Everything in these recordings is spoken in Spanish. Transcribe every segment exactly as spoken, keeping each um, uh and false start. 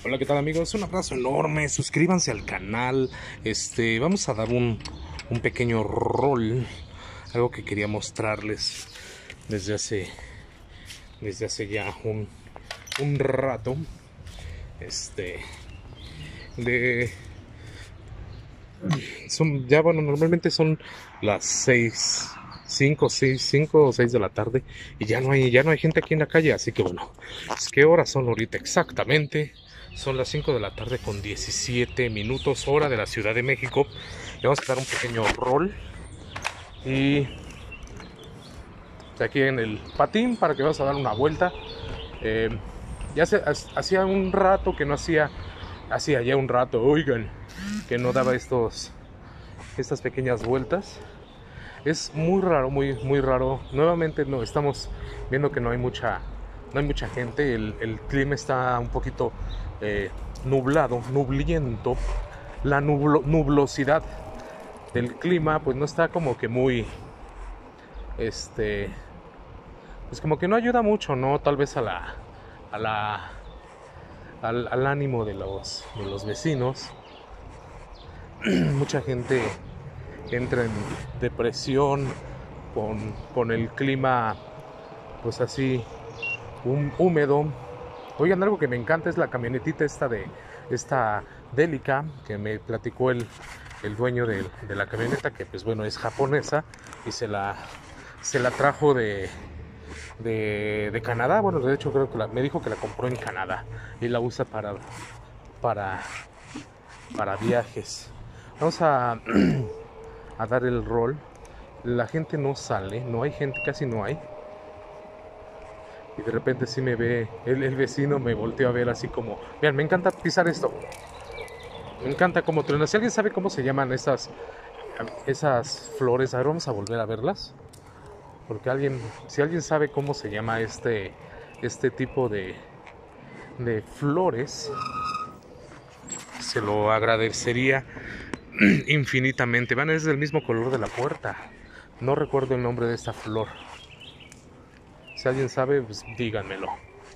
Hola, ¿qué tal, amigos? Un abrazo enorme, suscríbanse al canal. Este, vamos a dar un, un pequeño rol, algo que quería mostrarles desde hace, desde hace ya un, un rato. Este, de, son, ya bueno, normalmente son las seis, cinco, seis, cinco o seis de la tarde y ya no hay, ya no hay gente aquí en la calle, así que bueno, ¿qué horas son ahorita exactamente? Son las cinco de la tarde con diecisiete minutos, hora de la Ciudad de México. Le vamos a dar un pequeño rol y aquí en el patín para que vamos a dar una vuelta. Eh, ya se, hacía un rato que no hacía, hacía ya un rato, oigan, que no daba estos, estas pequeñas vueltas. Es muy raro, muy, muy raro. Nuevamente no estamos viendo que no hay mucha, no hay mucha gente. El, el clima está un poquito eh, nublado, nubliento. La nublo, nublosidad del clima, pues no está como que muy, este, pues como que no ayuda mucho, ¿no? Tal vez a la, a la, al, al ánimo de los, de los vecinos. Mucha gente entra en depresión con, con el clima pues así un, húmedo. Oigan, algo que me encanta es la camionetita esta de esta Delica que me platicó el, el dueño de, de la camioneta, que pues bueno es japonesa y se la se la trajo de de, de Canadá. Bueno, de hecho creo que la, me dijo que la compró en Canadá y la usa para para para viajes. Vamos a a dar el rol. La gente no sale, no hay gente, casi no hay. Y de repente sí me ve, el, el vecino me volteó a ver así como, vean, me encanta pisar esto. Me encanta como truena. Si alguien sabe cómo se llaman esas, esas flores, a ver, vamos a volver a verlas. Porque alguien, si alguien sabe cómo se llama este, este tipo de, de flores, se lo agradecería infinitamente. Van, es del mismo color de la puerta. No recuerdo el nombre de esta flor. Si alguien sabe, pues díganmelo.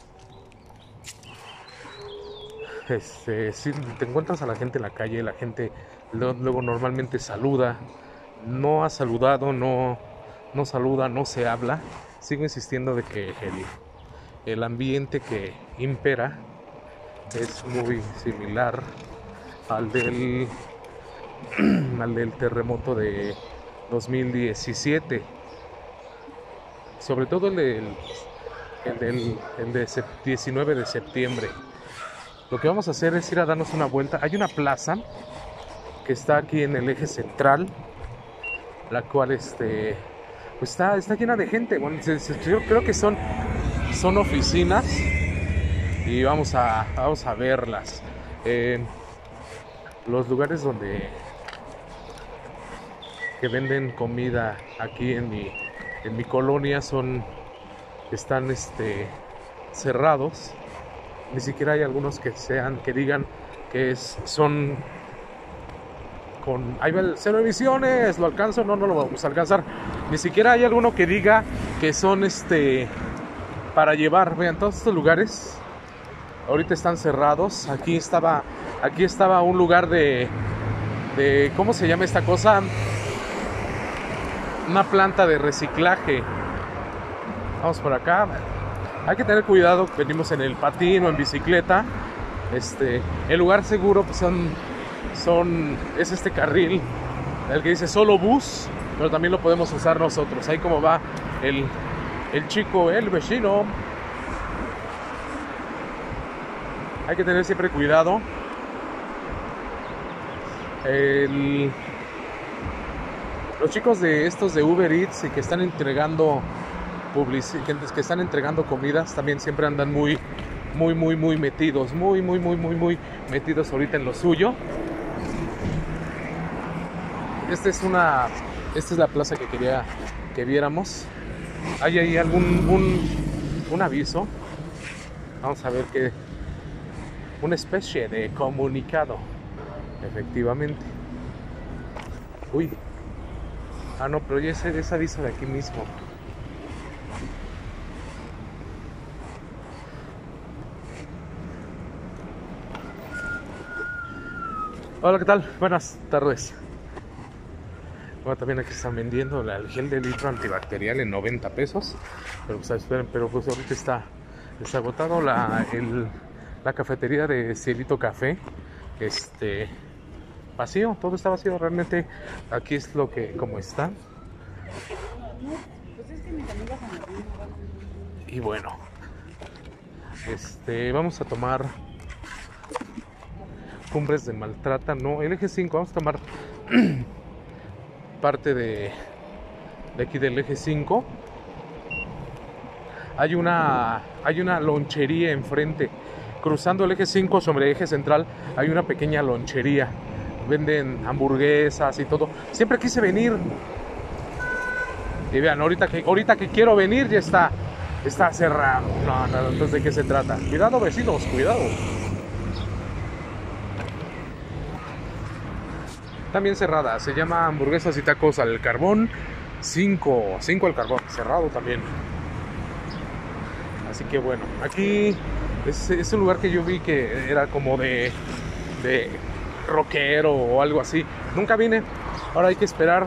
Este, si te encuentras a la gente en la calle, la gente luego, luego normalmente saluda. No ha saludado, no, no saluda, no se habla. Sigo insistiendo de que el, el ambiente que impera es muy similar al del, al del terremoto de dos mil diecisiete. Sobre todo el del, el del el de diecinueve de septiembre. Lo que vamos a hacer es ir a darnos una vuelta. Hay una plaza que está aquí en el eje central, la cual este, pues está, está llena de gente. Bueno, yo creo que son, son oficinas y vamos a, vamos a verlas. Eh, los lugares donde que venden comida aquí en mi, en mi colonia son, están este, cerrados. Ni siquiera hay algunos que sean, que digan que es, son con, ahí va el cero emisiones, ¿lo alcanzo? No, no lo vamos a alcanzar. Ni siquiera hay alguno que diga que son este para llevar. Vean, todos estos lugares ahorita están cerrados. Aquí estaba, aquí estaba un lugar de, de, ¿cómo se llama esta cosa? Una planta de reciclaje. Vamos por acá. Hay que tener cuidado, venimos en el patín o en bicicleta. Este, el lugar seguro pues son, son, es este carril, el que dice solo bus, pero también lo podemos usar nosotros. Ahí como va el, el chico, el vecino. Hay que tener siempre cuidado. El, los chicos de estos de Uber Eats y que están entregando Public- que están entregando comidas también siempre andan muy muy muy muy metidos muy muy muy muy muy metidos ahorita en lo suyo. Esta es una esta es la plaza que quería que viéramos. Hay ahí algún un, un aviso. Vamos a ver que una especie de comunicado, efectivamente. Uy, ah no, pero ya ese, ese aviso de aquí mismo. Hola, ¿qué tal? Buenas tardes. Bueno, también aquí están vendiendo el gel de litro antibacterial en noventa pesos. Pero pues esperen, pero pues ahorita está, está agotado la, el, la cafetería de Cielito Café. Este, vacío, todo está vacío. Realmente aquí es lo que, como está. Y bueno, este, vamos a tomar Cumbres de Maltrata, no, el eje cinco, vamos a tomar parte de, de aquí del eje cinco. Hay una, hay una lonchería enfrente, cruzando el eje cinco sobre el eje central, hay una pequeña lonchería, venden hamburguesas y todo. Siempre quise venir. Y vean, ahorita que, ahorita que quiero venir ya está, está cerrado. No, no, entonces ¿de qué se trata? Cuidado, vecinos, cuidado. También cerrada, se llama Hamburguesas y Tacos al Carbón. cinco, cinco al carbón, cerrado también. Así que bueno, aquí es, es un lugar que yo vi que era como de, de rockero o algo así. Nunca vine, ahora hay que esperar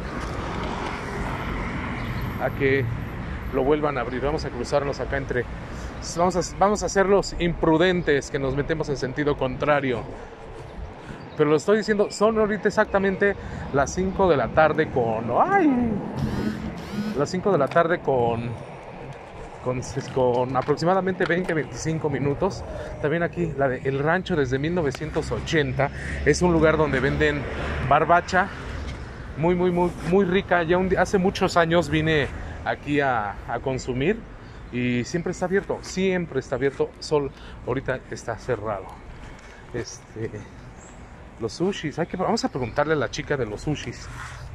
a que lo vuelvan a abrir. Vamos a cruzarnos acá entre... Vamos a, vamos a ser los imprudentes que nos metemos en sentido contrario. Pero lo estoy diciendo, son ahorita exactamente las cinco de la tarde con... ¡Ay! Las cinco de la tarde con, con, con aproximadamente veinte a veinticinco minutos. También aquí, la de El Rancho desde mil novecientos ochenta. Es un lugar donde venden barbacha. Muy, muy, muy, muy rica. Ya un, hace muchos años vine aquí a, a consumir. Y siempre está abierto. Siempre está abierto. Sol ahorita está cerrado. Este... Los sushis, hay que, vamos a preguntarle a la chica de los sushis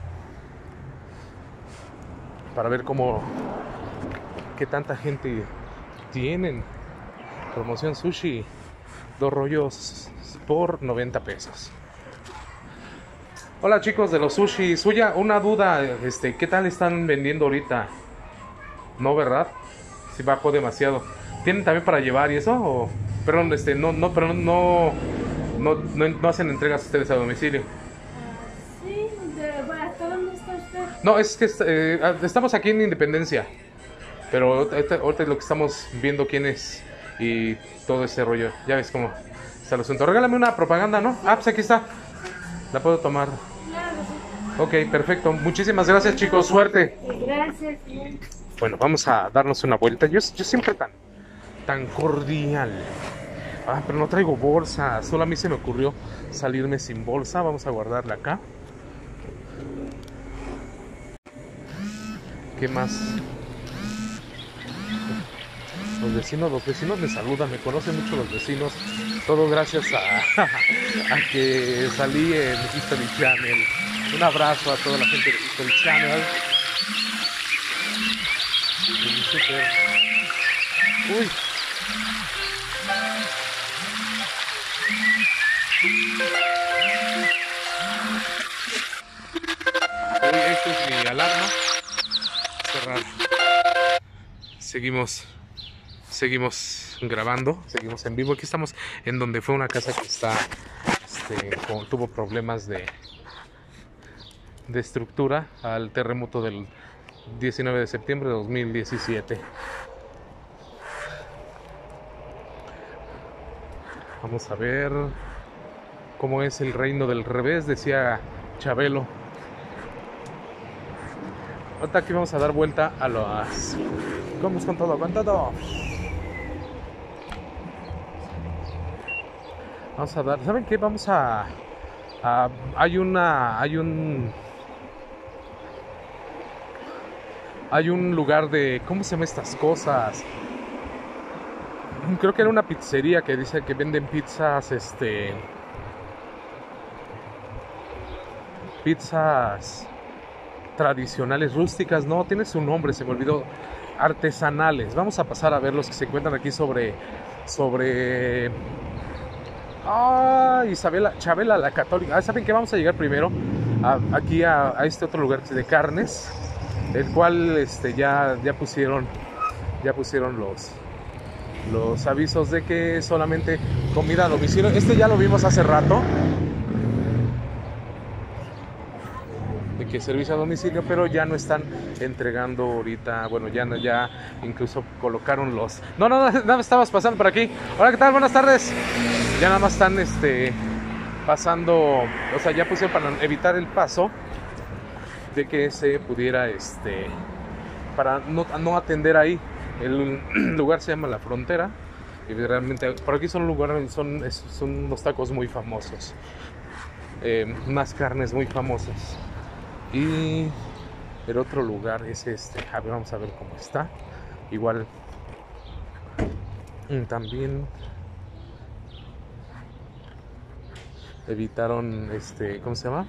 para ver cómo, qué tanta gente tienen. Promoción sushi, dos rollos por noventa pesos. Hola chicos de los sushis, suya, una duda, este, ¿qué tal están vendiendo ahorita? No, ¿verdad? Si bajó demasiado. ¿Tienen también para llevar y eso? O, perdón, este, no, no, pero no. No, no, no hacen entregas ustedes a domicilio. Uh, sí, de, bueno, ¿hasta dónde está usted? No, es que eh, estamos aquí en Independencia. Pero ahorita, ahorita es lo que estamos viendo quién es y todo ese rollo. Ya ves cómo está el asunto. Regálame una propaganda, ¿no? Ah, pues aquí está. La puedo tomar. Claro, Ok, perfecto. Muchísimas gracias, chicos. Suerte. gracias. Bueno, vamos a darnos una vuelta. Yo, yo siempre tan, tan cordial. Ah, pero no traigo bolsa. Solo a mí se me ocurrió salirme sin bolsa. Vamos a guardarla acá. ¿Qué más? Los vecinos, los vecinos me saludan, me conocen mucho los vecinos. Todo gracias a, a que salí en History Channel. Un abrazo a toda la gente de History Channel. Super. Uy. Uy, esta es mi alarma. Cerrar. Seguimos, seguimos grabando, seguimos en vivo. Aquí estamos en donde fue una casa que está, este, con, tuvo problemas de, de estructura al terremoto del diecinueve de septiembre de dos mil diecisiete. Vamos a ver cómo es el reino del revés, decía Chabelo. Ahorita aquí vamos a dar vuelta a las... Vamos con todo, con todo. Vamos a dar... ¿Saben qué? Vamos a... a hay una... Hay un... Hay un lugar de... ¿Cómo se llaman estas cosas? Creo que era una pizzería que dice que venden pizzas, este... Pizzas... tradicionales, rústicas, no, tiene su nombre, se me olvidó, artesanales. Vamos a pasar a ver los que se encuentran aquí sobre, sobre, ah, Isabela, Chabela la Católica. Ah, ¿saben qué? Vamos a llegar primero a, aquí a, a este otro lugar de carnes, el cual, este, ya, ya pusieron, ya pusieron los, los avisos de que solamente comida a domicilio. Este ya lo vimos hace rato. que servicio a domicilio, pero ya no están entregando ahorita. Bueno, ya no, ya incluso colocaron los... No, no, no, nada, estabas pasando por aquí. Hola, ¿qué tal? Buenas tardes. Ya nada más están este, pasando, o sea, ya pusieron para evitar el paso de que se pudiera, este, para no, no atender ahí. El lugar se llama La Frontera y realmente por aquí son lugares, son, son unos tacos muy famosos, eh, unas carnes muy famosas. Y el otro lugar es este, a ver, vamos a ver cómo está. Igual también evitaron, este, ¿cómo se llama?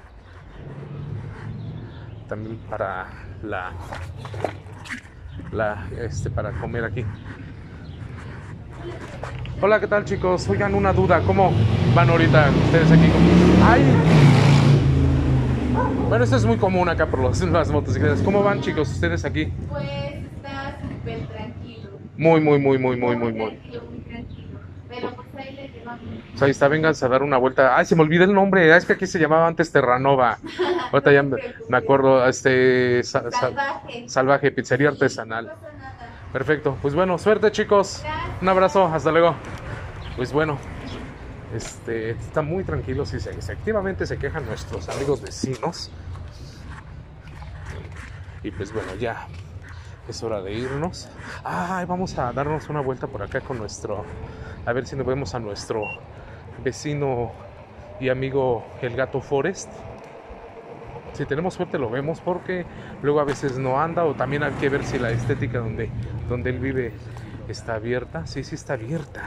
También para la, la, este, para comer aquí. Hola, ¿qué tal, chicos? Oigan, una duda, ¿cómo van ahorita ustedes aquí? ¡Ay! Bueno, esto es muy común acá por los, las motocicletas. ¿Cómo van, chicos, ustedes aquí? Pues está súper tranquilo. Muy, muy, muy, muy, muy, muy, muy. Tranquilo, muy tranquilo. Pero pues ahí le llevamos. Pues ahí está, vénganse a dar una vuelta. Ay, se me olvidó el nombre. Es que aquí se llamaba antes Terranova. Ahorita ya me, me acuerdo. Este sa, sa, Salvaje. Salvaje, pizzería artesanal. No pasa nada. Perfecto. Pues bueno, suerte, chicos. Un abrazo. Hasta luego. Pues bueno, este está muy tranquilo. Sí, efectivamente se quejan nuestros amigos vecinos. Y pues bueno, ya es hora de irnos. Ay, vamos a darnos una vuelta por acá con nuestro... A ver si nos vemos a nuestro vecino y amigo el gato Forest. Si tenemos suerte lo vemos, porque luego a veces no anda, o también hay que ver si la estética donde, donde él vive está abierta. Sí, sí está abierta.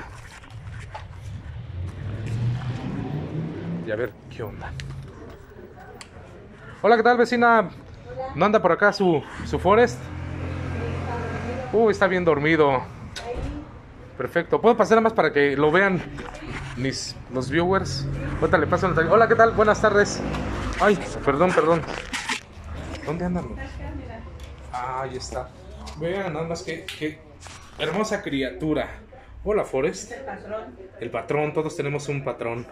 Y a ver qué onda. Hola, ¿qué tal, vecina? Hola. ¿No anda por acá su, su Forest? Uy, está bien dormido. Perfecto. ¿Puedo pasar nada más para que lo vean mis los viewers? Ahorita le paso el... Hola, ¿qué tal? Buenas tardes. Ay, perdón, perdón. ¿Dónde andan? Ah, ahí está. Vean nada más que, que hermosa criatura. Hola, Forest. El patrón. El patrón, todos tenemos un patrón.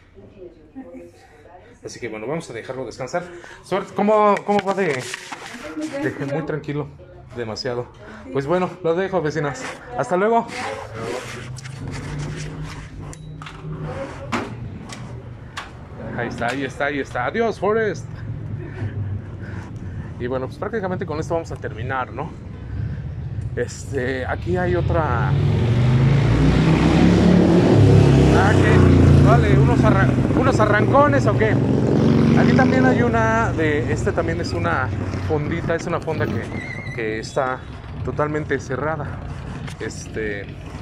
Así que bueno, vamos a dejarlo descansar. Suerte. ¿Cómo, cómo va de, de... Muy tranquilo. Demasiado. Pues bueno, los dejo, vecinas. Hasta luego. Ahí está, ahí está, ahí está. Adiós, Forest. Y bueno, pues prácticamente con esto vamos a terminar, ¿no? Este, aquí hay otra... Ah, ¿qué? Vale, unos, arran... unos arrancones o qué. Aquí también hay una de... Este también es una fondita, es una fonda que, que está totalmente cerrada. Este...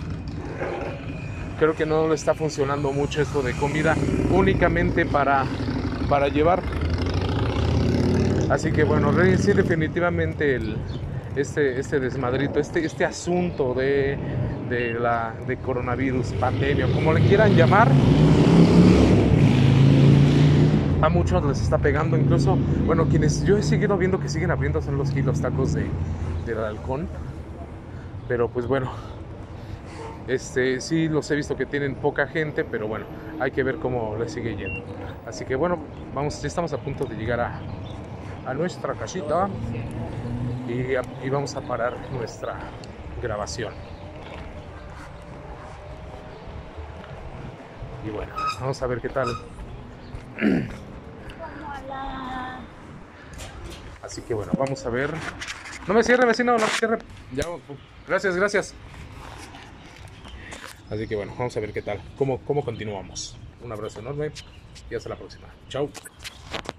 Creo que no le está funcionando mucho esto de comida únicamente para, para llevar. Así que bueno, sí, definitivamente el, este, este desmadrito, este, este asunto de, de, la, de coronavirus, pandemia, como le quieran llamar, a muchos les está pegando. Incluso, bueno, quienes yo he seguido viendo que siguen abriendo son los, los tacos de, del halcón. Pero pues bueno, este, sí los he visto que tienen poca gente, pero bueno, hay que ver cómo les sigue yendo. Así que bueno, vamos, ya estamos a punto de llegar a, a nuestra casita y, y vamos a parar nuestra grabación. Y bueno, vamos a ver qué tal. Así que bueno, vamos a ver. No me cierre, vecino, no me cierre. Ya, gracias, gracias. Así que bueno, vamos a ver qué tal, cómo, cómo continuamos. Un abrazo enorme y hasta la próxima. Chao.